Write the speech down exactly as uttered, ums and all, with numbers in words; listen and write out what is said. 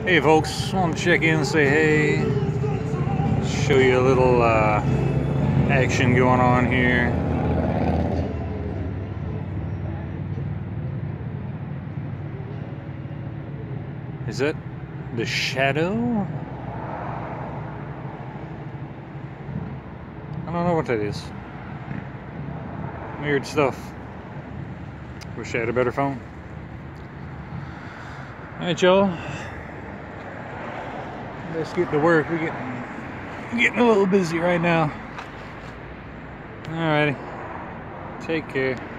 Hey folks, want to check in and say hey, show you a little uh, action going on here. Is that the shadow? I don't know what that is. Weird stuff. Wish I had a better phone. Alright y'all, let's get to work. We're getting, getting a little busy right now. Alrighty, take care.